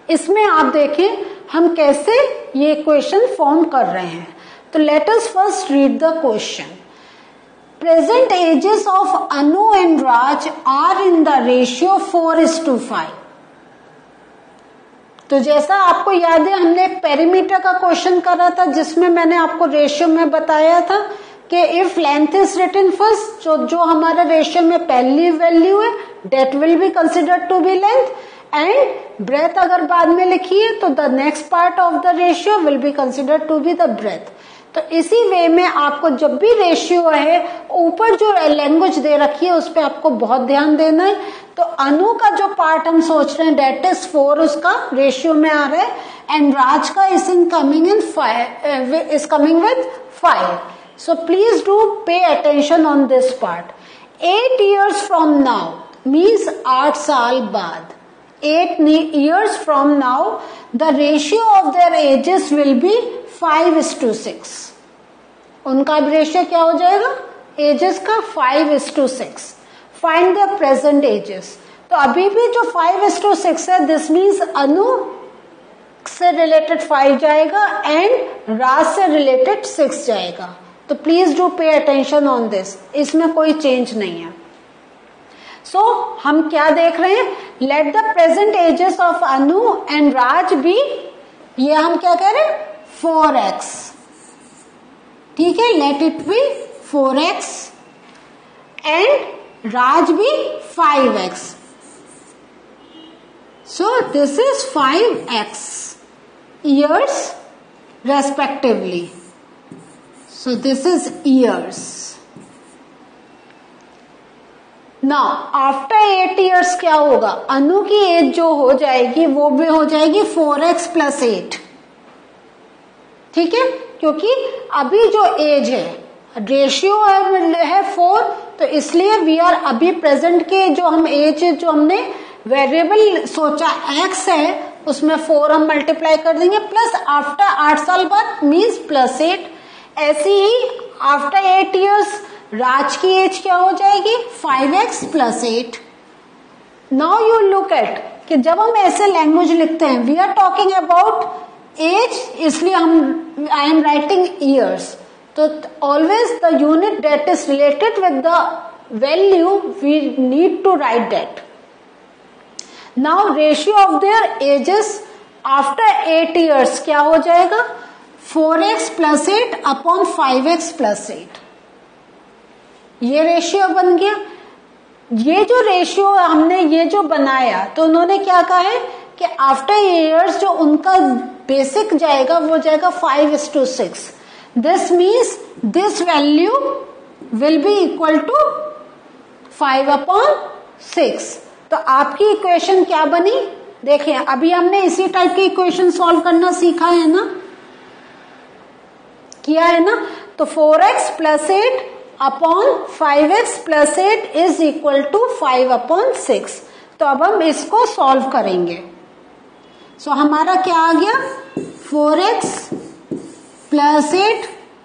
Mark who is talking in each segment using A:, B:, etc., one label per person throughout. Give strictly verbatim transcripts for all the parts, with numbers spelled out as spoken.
A: इसमें आप देखें हम कैसे ये इक्वेशन फॉर्म कर रहे हैं। तो let us first read the question. Present ages of Anu and Raj are in the ratio four is to five. तो जैसा आपको याद है हमने एक पेरीमीटर का क्वेश्चन करा था जिसमें मैंने आपको रेशियो में बताया था कि if length is written first, जो जो हमारा रेशियो में पहली वैल्यू है that will be considered to be length, and breadth अगर बाद में लिखी है तो the next part of the ratio will be considered to be the breadth. तो इसी वे में आपको जब भी रेशियो है ऊपर जो लैंग्वेज दे रखी है उस पर आपको बहुत ध्यान देना है। तो अनु का जो पार्ट हम सोच रहे हैं डेट इज फोर, उसका रेशियो में आ रहा है, एंड राज का is in coming in five, is coming with five. So please do pay attention on this part. Eight years from now मीन्स आठ साल बाद, eight years from now the ratio of their ages will be five is to six. उनका ratio क्या हो जाएगा ages का five is to six. Find the present edges. तो अभी भी जो फाइव इज टू सिक्स है दिस मीन्स अनु से रिलेटेड फाइव जाएगा एंड राज से रिलेटेड सिक्स जाएगा। तो please do pay attention on this, इसमें कोई चेंज नहीं है। सो so, हम क्या देख रहे हैं, let the present ages of Anu and Raj be, ये हम क्या कह रहे हैं फोर एक्स, ठीक है, let it be four x and Raj be five x. So this is five x years respectively. So this is years. Now after eight years क्या होगा, अनु की एज जो हो जाएगी वो भी हो जाएगी फोर एक्स प्लस एट, ठीक है, क्योंकि अभी जो एज है रेशियो है फोर, तो इसलिए वी आर अभी प्रेजेंट के जो हम एज जो हमने वेरिएबल सोचा एक्स है उसमें फोर हम मल्टीप्लाई कर देंगे प्लस आफ्टर आठ साल बाद मीन्स प्लस एट। ऐसी ही आफ्टर एट इयर्स राज की एज क्या हो जाएगी five x plus eight. Now you look at कि जब हम ऐसे लैंग्वेज लिखते हैं we are talking about age, इसलिए हम आई एम राइटिंग ईयर्स। तो always the unit that is related with the value we need to write that. Now ratio of their ages after eight years क्या हो जाएगा four x plus eight upon five x plus eight, ये ratio बन गया। ये जो ratio हमने ये जो बनाया तो उन्होंने क्या कहा है कि आफ्टर ईयर्स जो उनका बेसिक जाएगा वो जाएगा five is to six. This means this value will be equal to five upon six. तो आपकी इक्वेशन क्या बनी, देखिए अभी हमने इसी टाइप की इक्वेशन सॉल्व करना सीखा है ना, किया है ना। तो four x plus eight upon five x plus eight is equal to five upon six. तो अब हम इसको सॉल्व करेंगे। सो so, हमारा क्या आ गया four x plus eight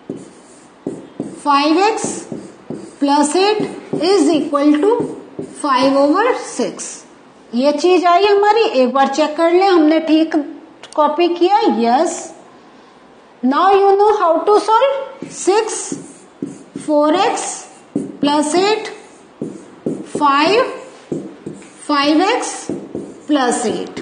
A: five x plus eight is equal to five over six. ये चीज आई हमारी, एक बार चेक कर ले हमने ठीक कॉपी किया, yes. Now you know how to solve. Six four x plus eight five five x plus eight.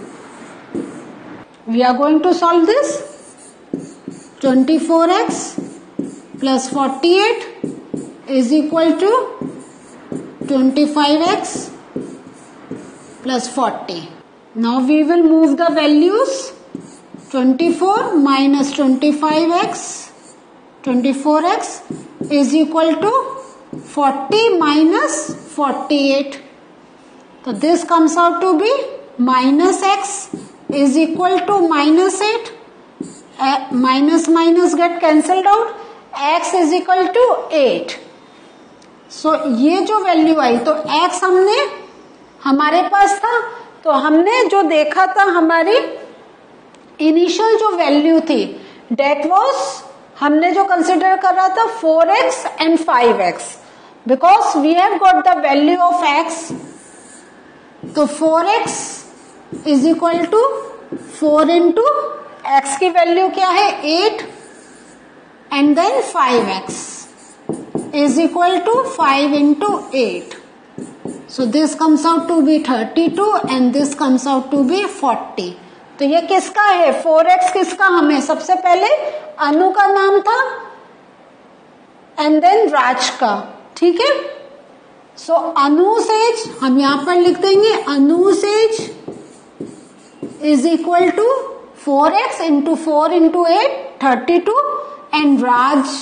A: We are going to solve this. Twenty four x plus forty eight is equal to twenty-five x plus forty. Now we will move the values. twenty-four minus twenty-five x, twenty-four x is equal to forty minus forty-eight. So this comes out to be minus x is equal to minus eight. Uh, minus minus get cancelled out. X is equal to eight. So so, ये जो value आई तो x हमने हमारे पास था, तो हमने जो देखा था हमारी इनिशियल जो वैल्यू थी डेट वाज, हमने जो कंसिडर कर रहा था four x and five x, because we have got the value of x। तो four x is equal to four into x की वैल्यू क्या है eight and then five x is equal to five into eight. So this comes out to be thirty-two and this comes out to be forty. तो ये किसका है? Four x किसका? हमें सबसे पहले अनु का नाम था एंड देन राज का. ठीक है. सो अनुसेज हम यहां पर लिख देंगे Anu's age is equal to four x into four into eight thirty two and Raj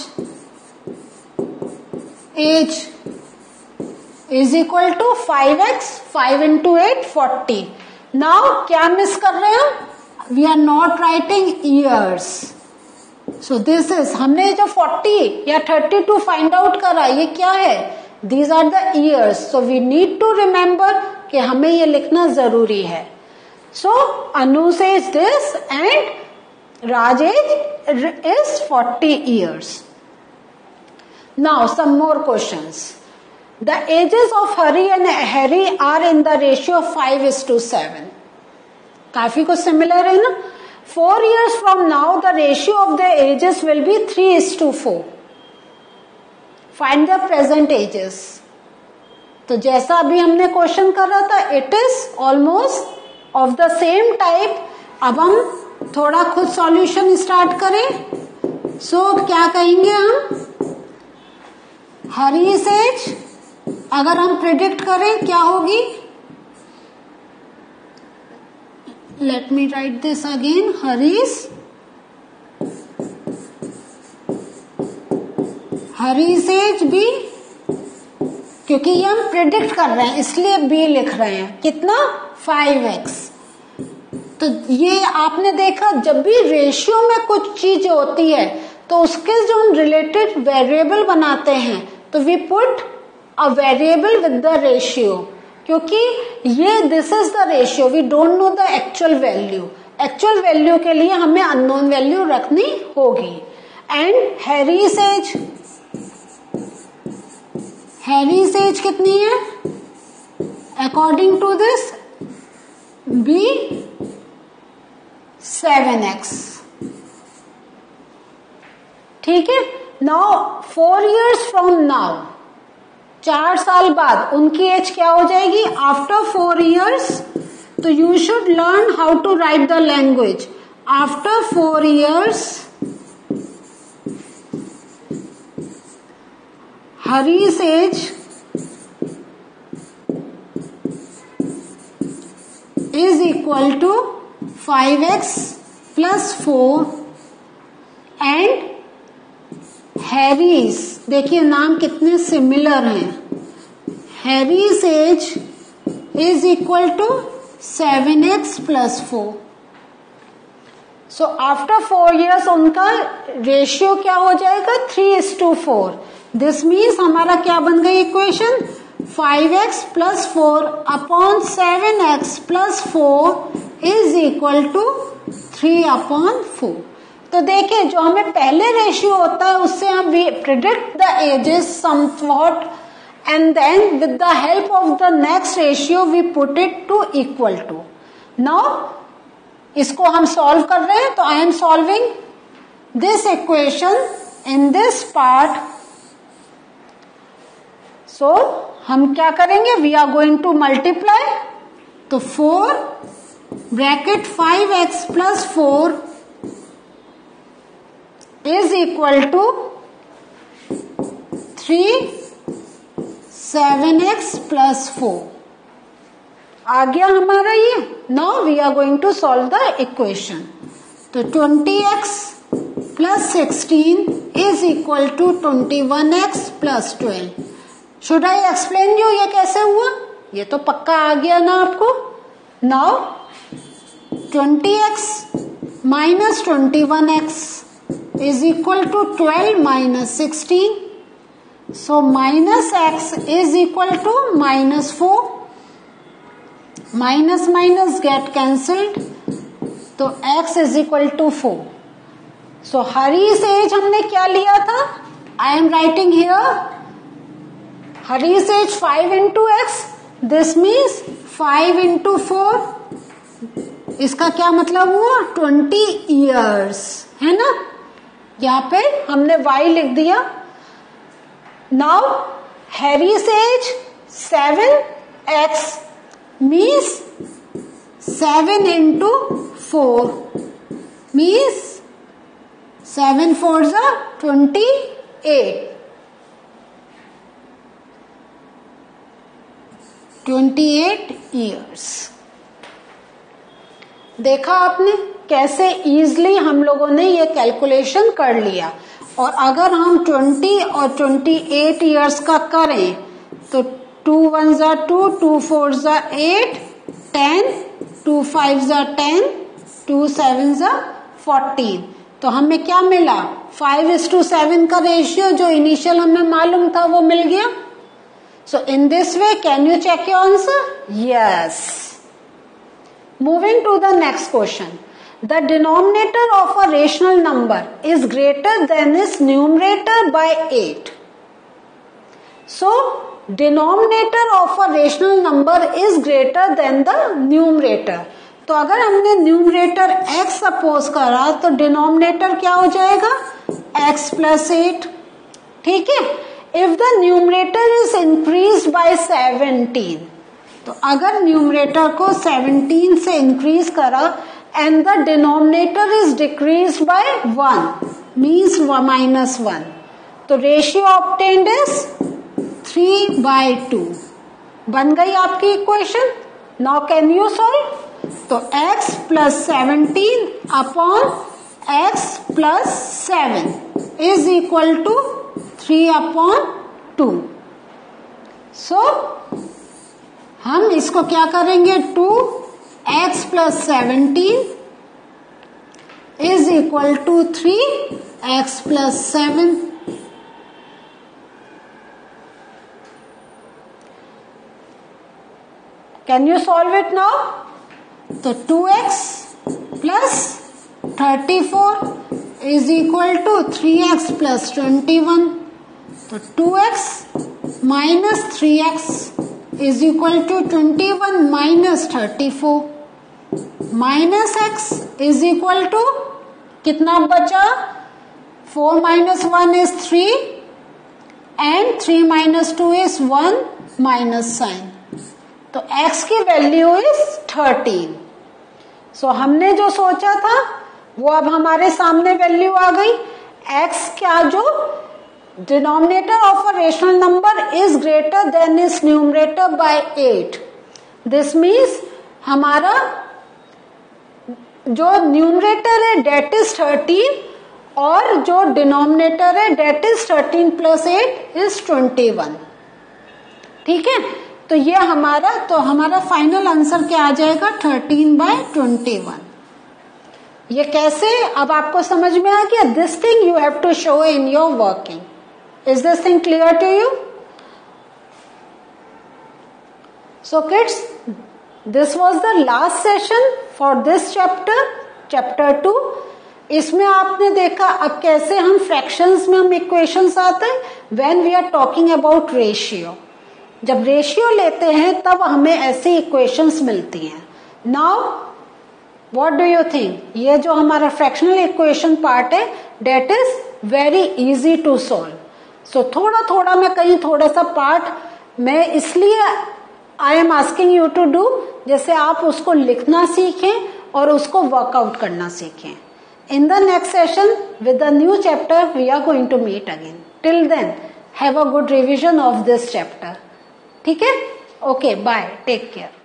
A: as is equal to five x five into eight forty. Now क्या मिस कर रहे हैं? We are not writing years. So this is हमने जो forty या thirty two find out करा ये क्या है? These are the years. So we need to remember कि हमें ये लिखना जरूरी है. So Anu's age this and Rajesh is forty years. Now some more questions. The ages of Hari and Harry are in the ratio of five is to seven. काफी कुछ similar है ना. Four years from now, the ratio of the ages will be three is to four. Find the present ages. तो जैसा अभी हमने question कर रहा था, it is almost of the same type. अब हम थोड़ा खुद सॉल्यूशन स्टार्ट करें. सो so, क्या कहेंगे हम? हरीश एज अगर हम प्रिडिक्ट करें क्या होगी? Let me write this again. Harish Harish age be, क्योंकि ये हम प्रिडिक्ट कर रहे हैं इसलिए बी लिख रहे हैं. कितना? Five x. तो ये आपने देखा जब भी रेशियो में कुछ चीज होती है तो उसके जो हम रिलेटेड वेरिएबल बनाते हैं तो we put a variable with the ratio, क्योंकि ये this is the ratio, we don't know the actual value. actual value के लिए हमें unknown value रखनी होगी. and Harry's age Harry's age कितनी है? according to this be seven x. ठीक है. now four years from now, चार साल बाद उनकी एज क्या हो जाएगी? After four years. तो you should learn how to write the language. After four years Harish age is equal to five x plus four and Harry's. देखिए नाम कितने सिमिलर हैं. Harry's age is equal to seven x plus four. So after four years उनका ratio क्या हो जाएगा? Three is to four. This means हमारा क्या बन गई equation? Five x plus four upon seven x plus four is equal to three upon four. तो देखिए जो हमें पहले रेशियो होता है उससे हम we predict the ages somewhat and then with the help of the next ratio we put it to equal to. Now इसको हम सॉल्व कर रहे हैं. तो I am solving this equation in this part. So हम क्या करेंगे? We are going to multiply. तो four bracket five x plus four is equal to three seven x plus four. आ गया हमारा ये. Now we are going to solve the equation. तो twenty x plus sixteen is equal to twenty one x plus twelve. Should I explain you ये कैसे हुआ? ये तो पक्का आ गया ना आपको. Now twenty x minus twenty one x is equal to twelve minus sixteen. So minus x is equal to minus four. Minus minus get cancelled. तो x is equal to four. So Hari's age हमने क्या लिया था? I am writing here Hari's age five into x. This means five into four. इसका क्या मतलब हुआ, twenty years, है ना। यहाँ पे हमने y लिख दिया। Now Harry's age seven x means seven into four means seven four जा twenty eight, twenty eight years. देखा आपने कैसे इजीली हम लोगों ने ये कैलकुलेशन कर लिया। और अगर हम ट्वेंटी और ट्वेंटी एट ईयर्स का करें तो टू वन जा टू, टू फोर जा एट, टेन, टू फाइव जा टेन, टू सेवन जा फोर्टीन। तो हमें क्या मिला, फाइव इज टू सेवन का रेशियो जो इनिशियल हमें मालूम था वो मिल गया। So in this way can you check your answer? Yes. Moving to the next question. The denominator of a rational number is greater than its numerator by eight. So, denominator of a rational number is greater than the numerator. तो अगर हमने numerator x suppose करा तो denominator क्या हो जाएगा, x plus eight, ठीक है। If the numerator is increased by seventeen, तो अगर न्यूमरेटर को सेवनटीन से इंक्रीज करा and the denominator is decrease by one means minus one, तो ratio obtained is three by two. बन गई आपकी इक्वेशन। Now can you solve? तो x plus seventeen upon x plus seven is equal to three upon two. So हम इसको क्या करेंगे, two x plus seventeen is equal to three x plus seven. Can you solve it now? तो two x plus thirty four is equal to three x plus twenty one. तो two x minus three x is equal to twenty one minus thirty four minus x is equal to कितना बचा, four minus one is three and three minus two is one minus sign. तो x की value is thirteen. So so, हमने जो सोचा था वो अब हमारे सामने वैल्यू आ गई। x क्या, जो denominator of a rational number is greater than its numerator by eight. This means हमारा जो numerator है that is थर्टीन और जो denominator है that is thirteen plus eight is twenty one. ठीक है, तो ये हमारा तो हमारा फाइनल आंसर क्या आ जाएगा, थर्टीन बाय ट्वेंटी वन। ये कैसे, अब आपको समझ में आ गया। This thing you have to show in your working. Is this thing clear to you? So kids, this was the last session for this chapter, chapter two. इसमें आपने देखा अब कैसे हम फ्रैक्शंस में हम इक्वेशंस आते हैं when we are talking about ratio। जब रेशियो लेते हैं तब हमें ऐसी इक्वेशंस मिलती हैं। Now, what do you think? ये जो हमारा फ्रैक्शनल इक्वेशन पार्ट है that is very easy to solve। So so, थोड़ा थोड़ा मैं कहीं थोड़ा सा पार्ट मैं इसलिए I am asking you to do, जैसे आप उसको लिखना सीखें और उसको वर्कआउट करना सीखें। In the next session with the new chapter we are going to meet again. Till then have a good revision of this chapter. ठीक है, ओके, बाय, टेक केयर।